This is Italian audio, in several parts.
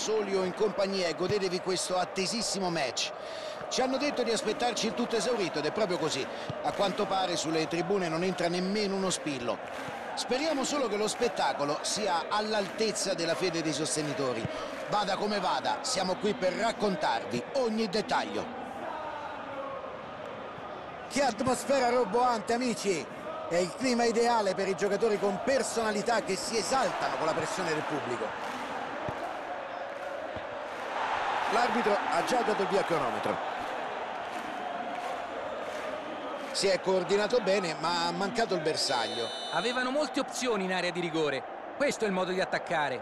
soli o in compagnia, e godetevi questo attesissimo match. Ci hanno detto di aspettarci il tutto esaurito ed è proprio così. A quanto pare sulle tribune non entra nemmeno uno spillo. Speriamo solo che lo spettacolo sia all'altezza della fede dei sostenitori. Vada come vada, siamo qui per raccontarvi ogni dettaglio. Che atmosfera roboante, amici! È il clima ideale per i giocatori con personalità che si esaltano con la pressione del pubblico. L'arbitro ha già dato il via al cronometro. Si è coordinato bene, ma ha mancato il bersaglio. Avevano molte opzioni in area di rigore. Questo è il modo di attaccare.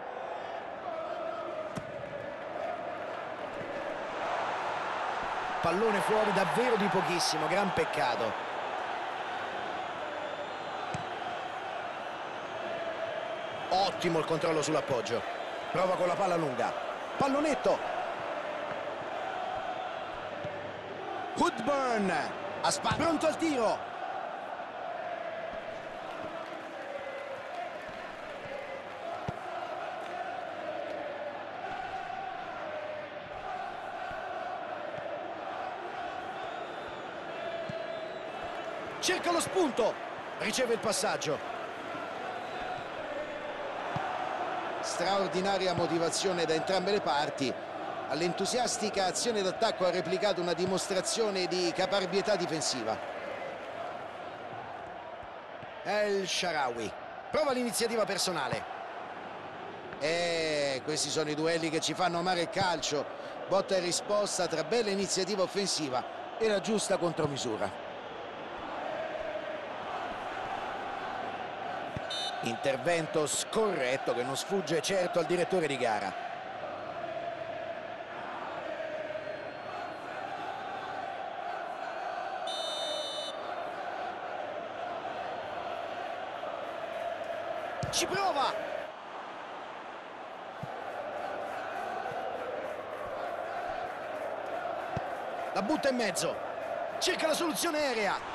Pallone fuori davvero di pochissimo, gran peccato. Ottimo il controllo sull'appoggio. Prova con la palla lunga. Pallonetto. Woodburn. Pronto al tiro. Cerca lo spunto. Riceve il passaggio. Straordinaria motivazione da entrambe le parti. All'entusiastica azione d'attacco ha replicato una dimostrazione di caparbietà difensiva. El Shaarawy prova l'iniziativa personale. Questi sono i duelli che ci fanno amare il calcio. Botta e risposta tra bella iniziativa offensiva e la giusta contromisura. Intervento scorretto che non sfugge certo al direttore di gara. Ci prova! La butta in mezzo. Cerca la soluzione aerea.